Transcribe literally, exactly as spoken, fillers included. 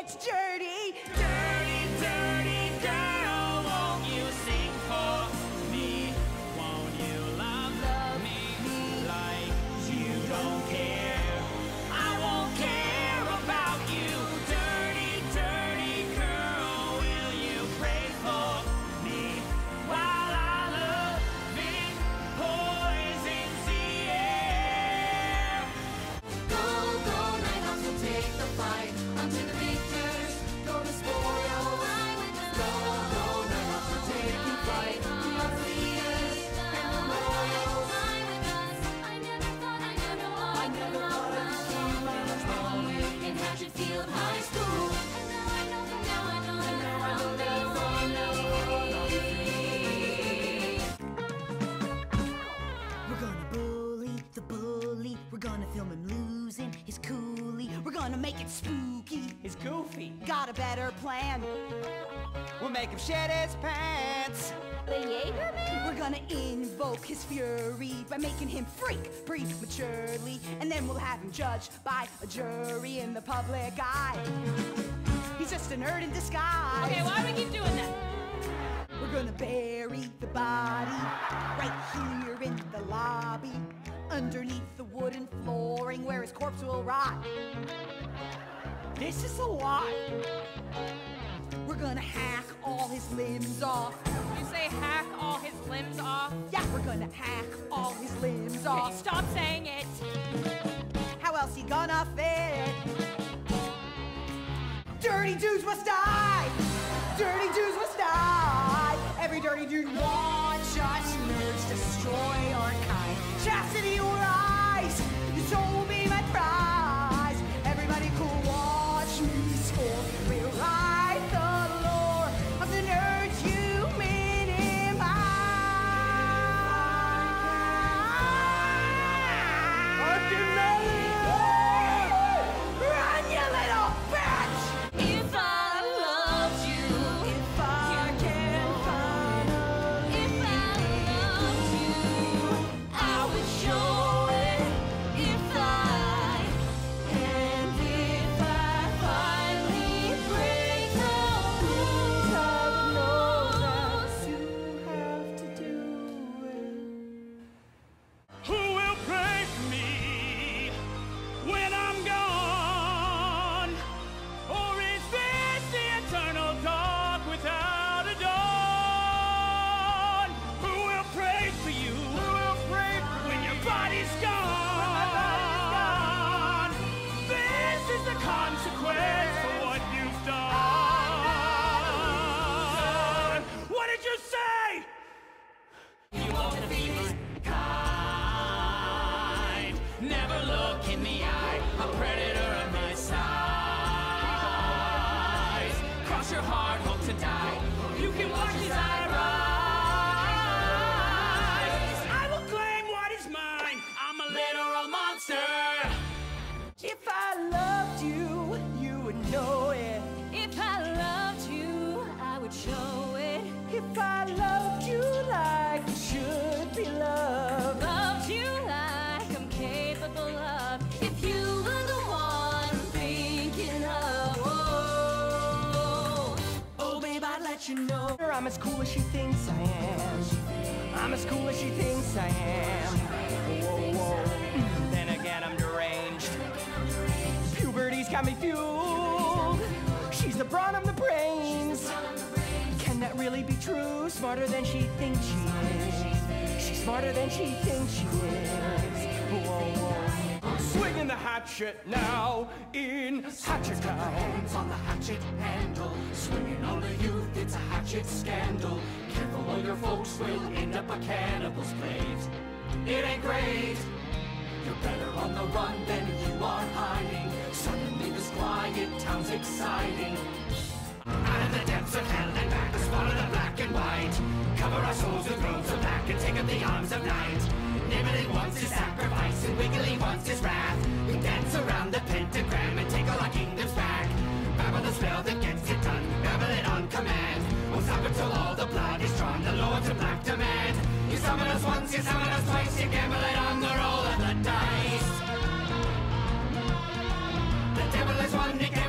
gets dirty. Dirty, dirty girl, won't you sing for me? Won't you love, love me, me like you don't care? I won't care about you. Dirty, dirty girl, will you pray for me while our loving poisons the air? Go, go, Nighthawks will take the fight unto the victors. Go to spoil. Go, go, Nighthawks will take the fight. We are leaders and the royals. I never thought I'd see you in Hatchetfield High School. And now I know, now I know, and now I know they follow me. We're gonna bully the bully. We're gonna film him losing his coolie. We're gonna make it spooky. It's goofy. Got a better plan. We'll make him shit his pants. The Jaeger man? We're gonna invoke his fury by making him freak prematurely, and then we'll have him judged by a jury in the public eye. He's just a nerd in disguise. Okay, why do we keep doing that? We're gonna bury the body right here in the lobby, underneath the wooden flooring where his corpse will rot. This is a lot. We're gonna hack all his limbs off. You say hack all his limbs off? Yeah, we're gonna hack all his limbs Okay, off. stop saying it. How else he gonna fit? Dirty dudes must die! Dirty dudes must die! Every dirty dude watch us nerds destroy our kind. Chastity will rise! You soul be my prize! Everybody cool, watch me score. Rewrite the lore of the nerds you minimize! Run, you little bitch! If I loved you, If I can find if I loved you, I would show it. If I, and if I finally break the rules, you have to do it. Who will pray for me when I'm gone? Or is this the eternal dark without a dawn? Who will pray for you? Who will pray for when your body's gone? This is the consequence for what you've done. What did you say? You want to be kind. Never look in the eye. A predator at my side. Cross your heart, hope to die. You can watch his eye rise. I will claim what is mine. I'm a literal monster. If I loved you, you would know it. if I loved you, I would show it. If I loved you like you should be loved. Loved you like I'm capable of. If you were the one I'm thinking of, oh, Oh, babe, I'd let you know I'm as cool as she thinks I am. I'm as cool as she thinks I am. Whoa, whoa. Then again, I'm deranged. Puberty's got me fueled. She's the brawn of the brains. Can that really be true? Smarter than she thinks she is. She's smarter than she thinks she is. Whoa, whoa. Swinging the hatchet now in Hatchet Town. Hands on the hatchet handle, swinging on the youth, it's a hatchet scandal. Careful or your folks will end up a cannibal's plate. It ain't great. You're better on the run than you are hiding. Suddenly this quiet town's exciting. Out of the depths of hell and back, swallow the black and white. Cover our souls with robes of black and take up the arms of night. Nibbling wants his sacrifice and Wiggly wants his wrath. We dance around the pentagram and take all our kingdoms back. Babble the spell that gets it done, babble it on command. We'll stop until all the blood is drawn, the lords of black demand. You summon us once, you summon us twice, you gamble it on the roll of the dice. The devil is one, he